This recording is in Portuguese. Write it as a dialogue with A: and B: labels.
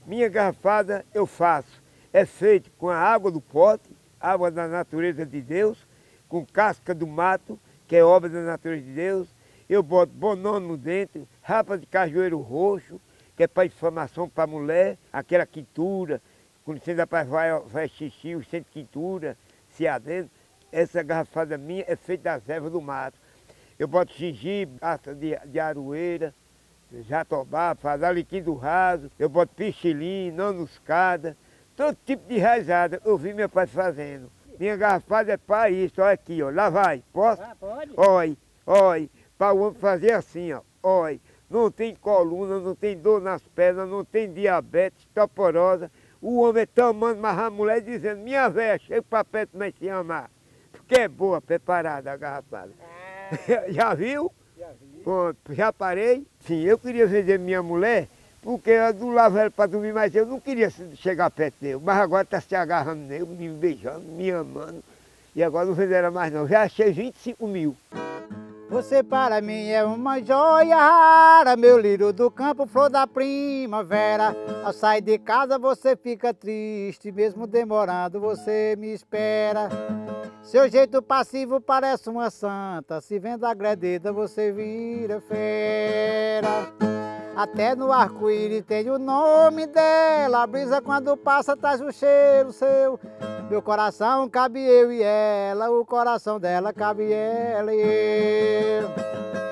A: Minha garrafada eu faço. É feito com a água do pote, água da natureza de Deus, com casca do mato, que é obra da natureza de Deus. Eu boto bonono dentro, rapa de cajueiro roxo, que é para inflamação para a mulher, aquela quintura, quando você ainda vai xixi, o centro de quintura, se adentro. Essa garrafada minha é feita das ervas do mato. Eu boto gengibre, asta de aroeira, jatobá, faz alecrim do raso, eu boto pichilim, nonoscada, todo tipo de raizada eu vi meu pai fazendo. Minha garrafada é para isso, olha aqui, ó, lá vai, posso?
B: Ah, pode?
A: Olha, para o homem fazer assim, ó, olha, não tem coluna, não tem dor nas pernas, não tem diabetes, osteoporose. O homem é tomando, mas a mulher dizendo, minha véia, chega para perto, mas se amar. Porque é boa, preparada a garrafada. Já viu?
B: Já vi.
A: Pronto, já parei. Sim, eu queria vender minha mulher, porque eu não lavo ela para dormir, mas eu não queria chegar perto dele. Mas agora está se agarrando nele, me beijando, me amando. E agora não vendo ela mais não. Já achei 25 mil.
B: Você para mim é uma joia rara, meu lírio do campo, flor da primavera. Ao sair de casa você fica triste, mesmo demorando você me espera. Seu jeito passivo parece uma santa, se vendo agredida você vira fera. Até no arco-íris tem o nome dela, a brisa quando passa traz o cheiro seu. Meu coração cabe eu e ela, o coração dela cabe ela e eu.